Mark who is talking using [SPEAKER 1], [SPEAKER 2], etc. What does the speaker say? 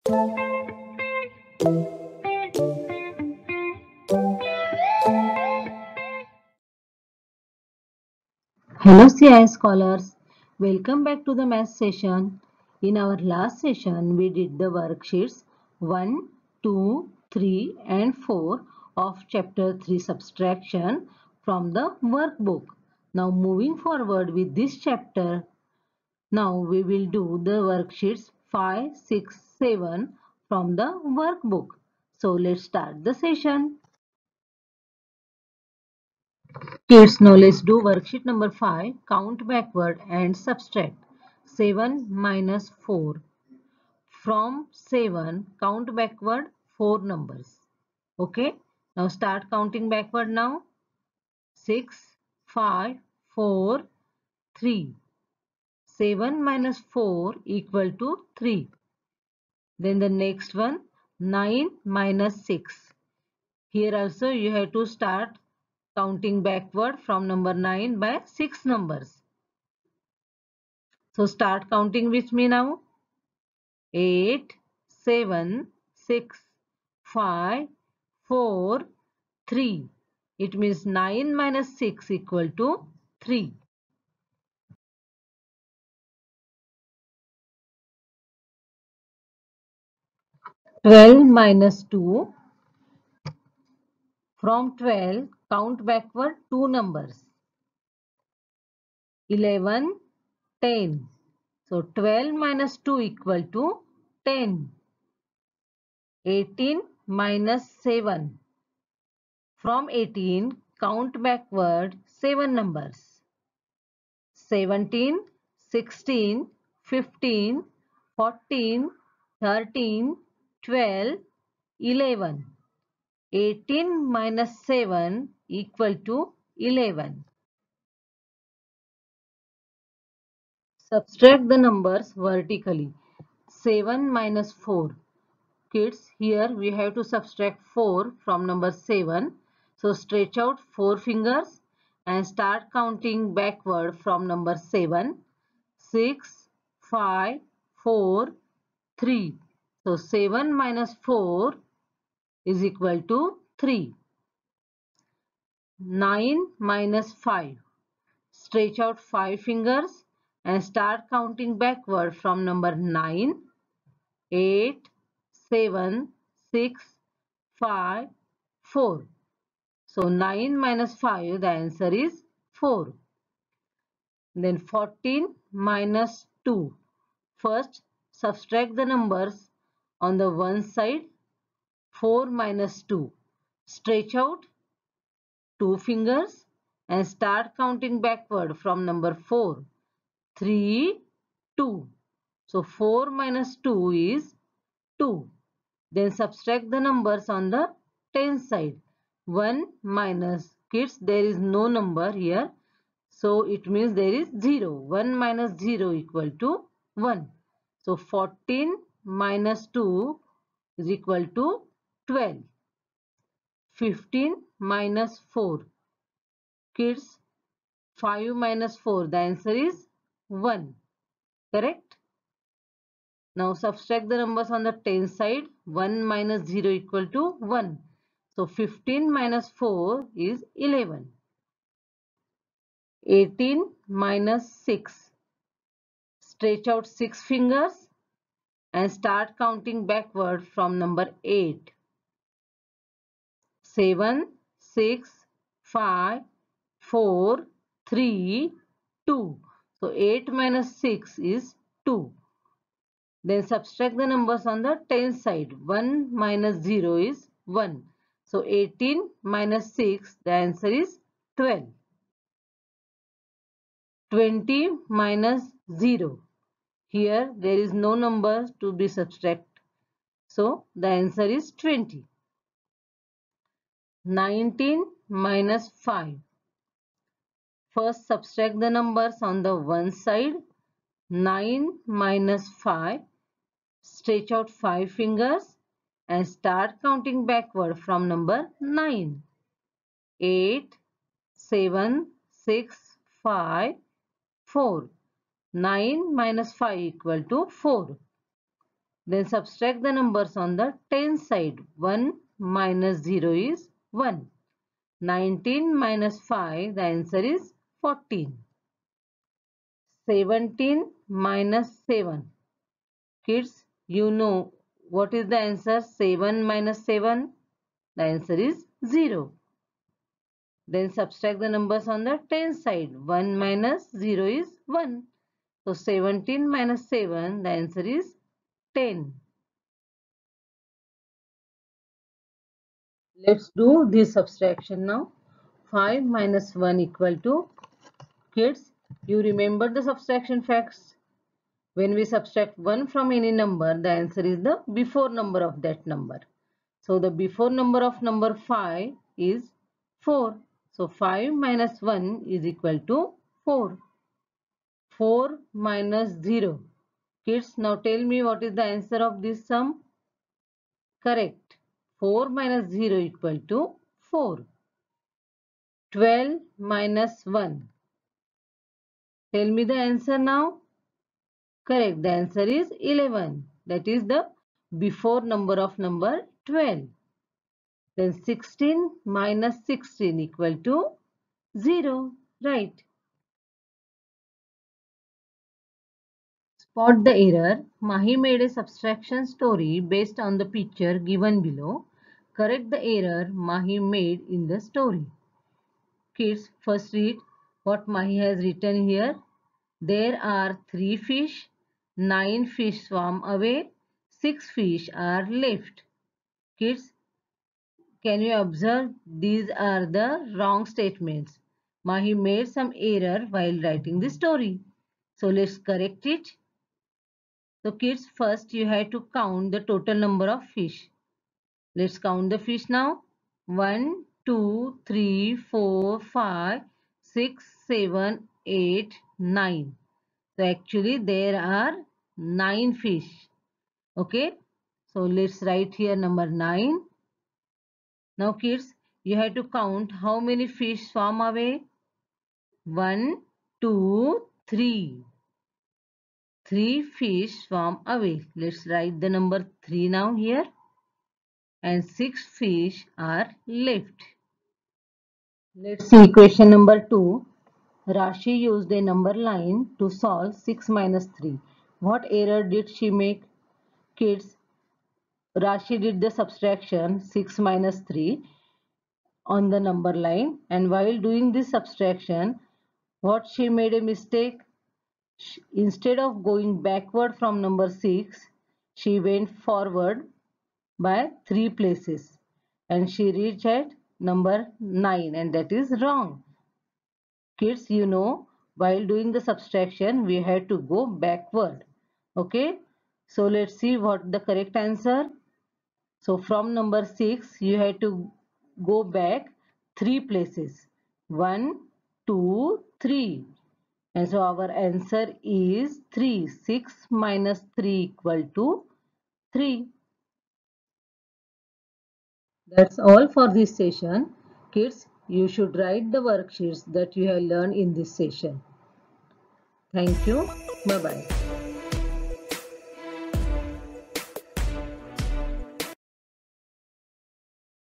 [SPEAKER 1] Hello CI scholars, welcome back to the math session. In our last session, we did the worksheets 1, 2, 3 and 4 of chapter 3 subtraction from the workbook. Now moving forward with this chapter, now we will do the worksheets 5, 6, 7 from the workbook. So let's start the session. Kids, now let's do worksheet number 5. Count backward and subtract. 7 minus 4. From 7, count backward 4 numbers. Okay. Now start counting backward now. 6, 5, 4, 3. 7 minus 4 equal to 3. Then the next one, 9 minus 6. Here also you have to start counting backward from number 9 by 6 numbers. So start counting with me now. 8, 7, 6, 5, 4, 3. It means 9 minus 6 equal to 3. Twelve minus 2. From 12, count backward 2 numbers. 11, 10. So 12 minus 2 equal to 10. 18 minus 7. From 18, count backward 7 numbers. 17, 16, 15, 14, 13, 12, 11. 18 minus 7 equal to 11. Subtract the numbers vertically. 7 minus 4. Kids, here we have to subtract 4 from number 7. So stretch out 4 fingers and start counting backward from number 7. 6, 5, 4, 3. So 7 minus 4 is equal to 3. 9 minus 5. Stretch out 5 fingers and start counting backward from number 9. 8, 7, 6, 5, 4. So 9 minus 5, the answer is 4. Then 14 minus 2. First, subtract the numbers on the one side. 4 minus 2. Stretch out 2 fingers and start counting backward from number 4. 3, 2. So 4 minus 2 is 2. Then subtract the numbers on the tens side. 1 minus, kids, there is no number here. So it means there is 0. 1 minus 0 equal to 1. So 14 minus 2 is equal to 12. 15 minus 4. Kids, 5 minus 4. The answer is 1. Correct? Now subtract the numbers on the tens side. 1 minus 0 equal to 1. So 15 minus 4 is 11. 18 minus 6. Stretch out 6 fingers and start counting backward from number 8. 7, 6, 5, 4, 3, 2. So 8 minus 6 is 2. Then subtract the numbers on the tens side. 1 minus 0 is 1. So 18 minus 6, the answer is 12. 20 minus 0. Here there is no number to be subtracted. So the answer is 20. 19 minus 5. First subtract the numbers on the one side. 9 minus 5. Stretch out 5 fingers and start counting backward from number 9. 8, 7, 6, 5, 4. 9 minus 5 equal to 4. Then subtract the numbers on the tens side. 1 minus 0 is 1. 19 minus 5, the answer is 14. 17 minus 7. Kids, you know what is the answer? 7 minus 7. The answer is 0. Then subtract the numbers on the tens side. 1 minus 0 is 1. So 17 minus 7, the answer is 10. Let's do this subtraction now. 5 minus 1 equal to, kids, you remember the subtraction facts. When we subtract 1 from any number, the answer is the before number of that number. So the before number of number 5 is 4. So 5 minus 1 is equal to 4. 4 minus 0. Kids, now tell me what is the answer of this sum? Correct. 4 minus 0 equal to 4. 12 minus 1. Tell me the answer now. Correct. The answer is 11. That is the before number of number 12. Then 16 minus 16 equal to 0. Right. Spot the error. Mahi made a subtraction story based on the picture given below. Correct the error Mahi made in the story. Kids, first read what Mahi has written here. There are 3 fish, 9 fish swam away, 6 fish are left. Kids, can you observe these are the wrong statements? Mahi made some error while writing the story. So let's correct it. So kids, first you have to count the total number of fish. Let's count the fish now. 1, 2, 3, 4, 5, 6, 7, 8, 9. So actually there are 9 fish. Okay. So let's write here number 9. Now kids, you have to count how many fish swam away. 1, 2, 3. 3 fish swam away. Let's write the number 3 now here. And 6 fish are left. Let's see question number 2. Rashi used a number line to solve 6 minus 3. What error did she make? Kids, Rashi did the subtraction 6 minus 3 on the number line, and while doing this subtraction, what she made a mistake? Instead of going backward from number 6, she went forward by 3 places and she reached at number 9, and that is wrong. Kids, you know, while doing the subtraction, we had to go backward. Okay, so let's see what the correct answer. So from number 6, you have to go back 3 places. 1, 2, 3. And so our answer is 3. 6 minus 3 equal to 3. That's all for this session. Kids, you should write the worksheets that you have learned in this session. Thank you. Bye-bye.